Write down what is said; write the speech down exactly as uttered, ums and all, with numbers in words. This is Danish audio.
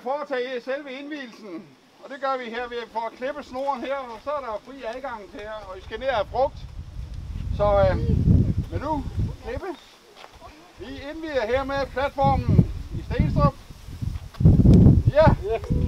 foretage selve indvielsen. Og det gør vi her ved at få klippe snoren her, og så er der fri adgang til her, og vi skal ned af frugt. Så øh, vil nu klippe. Vi indvider her med platformen i Stenstrup. Ja.